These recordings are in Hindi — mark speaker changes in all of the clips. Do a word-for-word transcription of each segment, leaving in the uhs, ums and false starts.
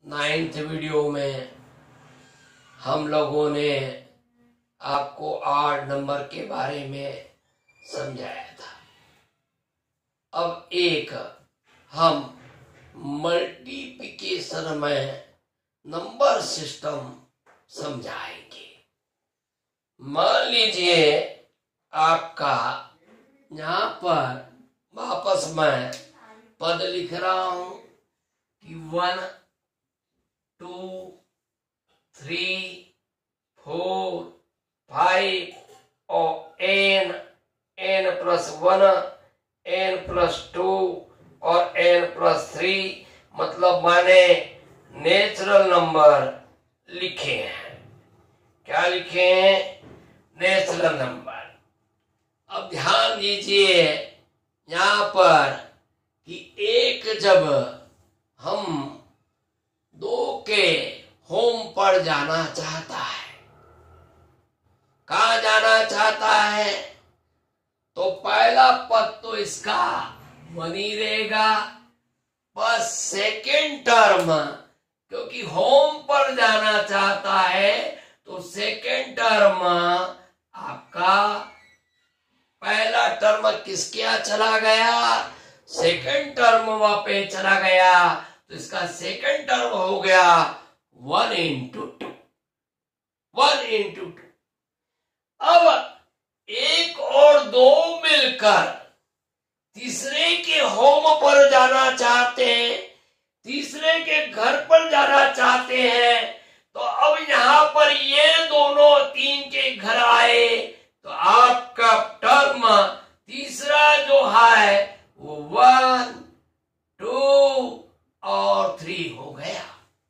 Speaker 1: नाइन्थ वीडियो में हम लोगों ने आपको आठ नंबर के बारे में समझाया था। अब एक हम मल्टीप्लिकेशन में नंबर सिस्टम समझाएंगे। मान लीजिए आपका यहाँ पर वापस मैं पद लिख रहा हूं कि one two three four five और n n plus one n plus two और एन प्लस थ्री, मतलब मैंने नेचुरल नंबर लिखे हैं। क्या लिखे हैं? Natural number. अब ध्यान दीजिए यहाँ पर कि एक जब हम दो के होम पर जाना चाहता है, कहा जाना चाहता है, तो पहला पद तो इसका बनी रहेगा, बस सेकेंड टर्म क्योंकि होम पर जाना चाहता है तो सेकेंड टर्म आपका पहला टर्म किसके यहाँ चला गया, सेकेंड टर्म वहां पे चला गया, तो इसका सेकेंड टर्म हो गया one into two one into two. अब एक और दो मिलकर तीसरे के होम पर जाना चाहते हैं, तीसरे के घर पर जाना चाहते हैं, तो अब यहां पर ये दोनों तीन के घर आए तो आपका टर्म तीसरा जो है वो वन टू और थ्री हो गया।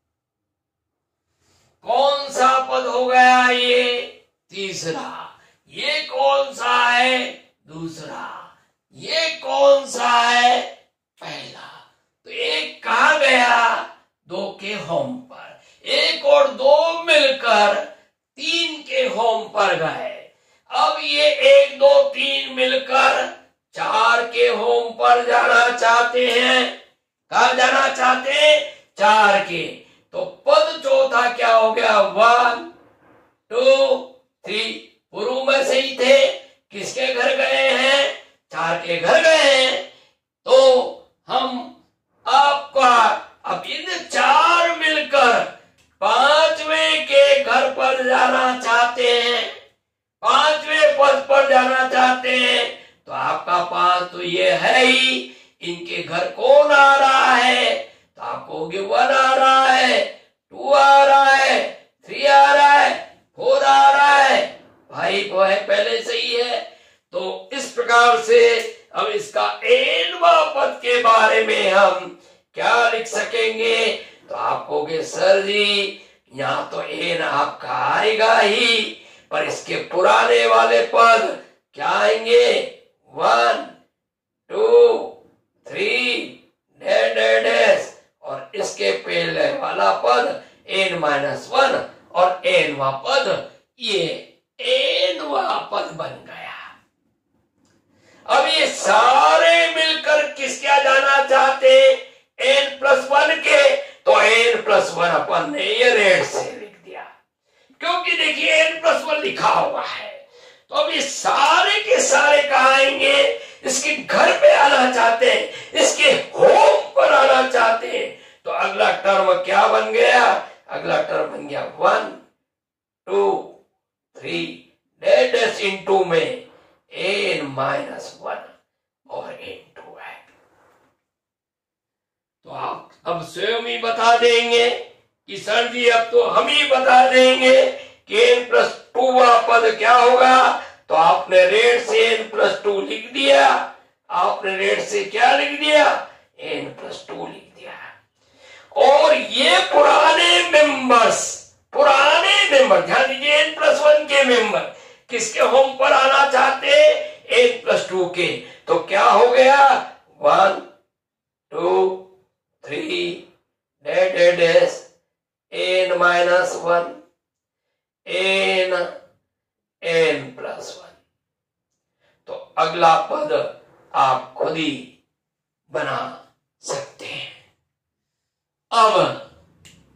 Speaker 1: कौन सा पद हो गया? ये तीसरा। ये कौन सा है? दूसरा। ये कौन सा है? पहला। तो एक कहा गया दो के होम पर, एक और दो मिलकर तीन के होम पर गए। अब ये एक दो तीन मिलकर चार के होम पर जाना चाहते हैं। कहा जाना चाहते हैं? चार के। तो पद चौथा क्या हो गया? One two three. पूर्व में सही थे, किसके घर गए हैं? चार के घर गए हैं। तो हम आपका अब इन चार मिलकर पांचवें के घर पर जाना चाहते हैं, पांचवें पद पर जाना चाहते हैं, तो आपका पांच तो ये है ही, इनके घर कौन आ रहा है? तो आपको वन आ रहा है, टू आ रहा है, थ्री आ रहा है, फोर आ रहा है, फाइव है पहले से ही है। तो इस प्रकार से अब इसका एनवा पद के बारे में हम क्या लिख सकेंगे? तो आप कहोगे सर जी यहाँ तो एन आपका आएगा ही, पर इसके पुराने वाले पद क्या आएंगे? One two three dash dash dash, और इसके पहले वाला पद एन माइनस वन और एनवा पद, ये एनवा पद बन गया। अब ये सारे मिलकर किसके जाना चाहते? एन प्लस वन के। तो एन प्लस वन अपन ने ये रेड से लिख दिया, क्योंकि देखिए एन प्लस वन लिखा हुआ है। तो अब ये सारे के सारे कहाँ आएंगे? इसके घर पे आना चाहते हैं, इसके होम पर आना चाहते हैं। तो अगला टर्म क्या बन गया? अगला टर्म बन गया one two three dash dash into में एन माइनस वन और एन टू है। तो आप अब स्वयं ही बता देंगे कि सर जी अब तो हम ही बता देंगे कि एन प्लस टू वाला पद क्या होगा। तो आपने रेड से एन प्लस टू लिख दिया, आपने रेड से क्या लिख दिया? एन प्लस टू लिख दिया। और ये पुराने मेंबर्स, पुराने मेंबर ध्यान दीजिए, एन प्लस वन के मेंबर किसके होम पर आना चाहते? एन प्लस टू के। तो क्या हो गया? One two three dash dash dash n minus one n n plus one. तो अगला पद आप खुद ही बना सकते हैं। अब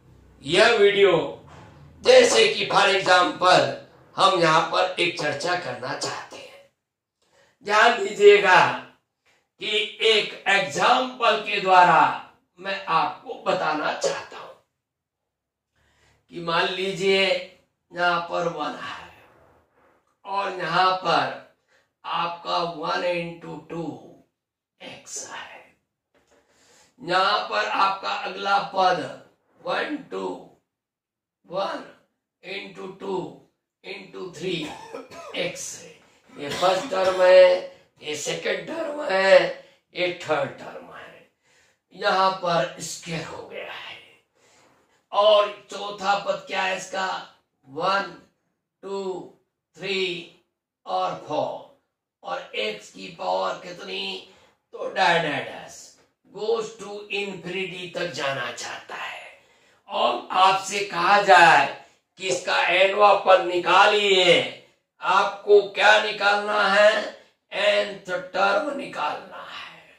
Speaker 1: यह वीडियो जैसे कि फॉर एग्जाम्पल हम यहाँ पर एक चर्चा करना चाहते हैं। ध्यान दीजिएगा कि एक एग्जाम्पल के द्वारा मैं आपको बताना चाहता हूं कि मान लीजिए यहाँ पर वन है और यहाँ पर आपका वन इंटू टू एक्स है। यहाँ पर आपका अगला पद one two one into two into three x है। ये फर्स्ट टर्म है, ये सेकंड टर्म है, ये थर्ड टर्म है। यहाँ पर स्क्वायर हो गया है। और चौथा पद क्या है इसका? वन टू थ्री और फोर, और एक्स की पावर कितनी? तो डैश गोज टू इन्फिनिटी तक जाना चाहता है। और आपसे कहा जाए कि इसका एनवा पद निकालिए, आपको क्या निकालना है? एनथ टर्म निकालना है,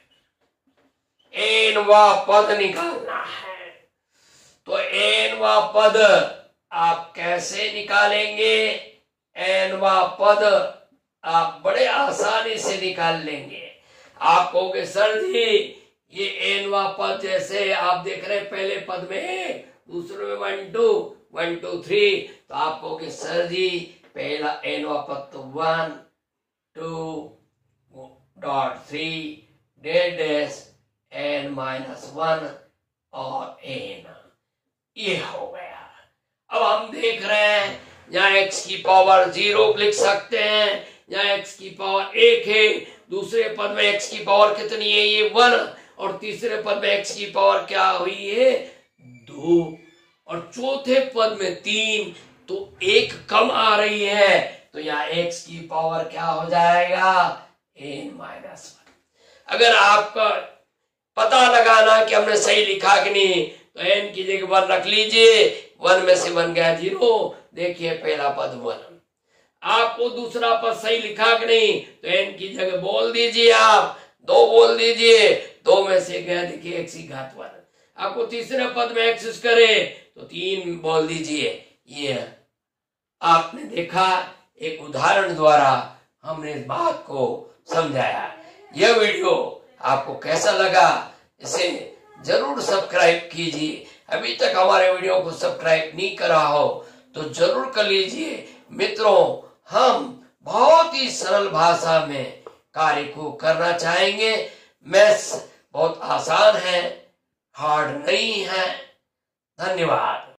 Speaker 1: एनवा पद निकालना है। तो एनवा पद आप कैसे निकालेंगे? एनवा पद आप बड़े आसानी से निकाल लेंगे। आप कहोगे सर जी ये एनवा पद जैसे आप देख रहे हैं पहले पद में, दूसरे में one two one two three, तो आप कहोगे सर जी पहला एनवा पद तो वन टू डॉट थ्री डेड डैश एन माइनस वन और एन, ये हो गया। अब हम देख रहे हैं यहाँ x की पावर जीरो लिख सकते हैं, यहाँ x की पावर एक है, दूसरे पद में x की पावर कितनी है? ये वन, और तीसरे पद में x की पावर क्या हुई है? दो, और चौथे पद में तीन, तो एक कम आ रही है, तो यहाँ x की पावर क्या हो जाएगा? n minus one. अगर आपका पता लगाना कि हमने सही लिखा कि नहीं, तो n की जगह वन रख लीजिए, वन में से वन गया जीरो, देखिए पहला पद वन। आपको दूसरा पद सही लिखा कि नहीं, तो n की जगह बोल दीजिए, आप दो बोल दीजिए, दो में से गया देखिए एक्स की घात वन। आपको तीसरे पद में एक्स करे तो तीन बोल दीजिए। ये आपने देखा, एक उदाहरण द्वारा हमने इस बात को समझाया। यह वीडियो आपको कैसा लगा इसे जरूर सब्सक्राइब कीजिए। अभी तक हमारे वीडियो को सब्सक्राइब नहीं करा हो तो जरूर कर लीजिए। मित्रों, हम बहुत ही सरल भाषा में कार्य को करना चाहेंगे। मैथ्स बहुत आसान है, हार्ड नहीं है। धन्यवाद।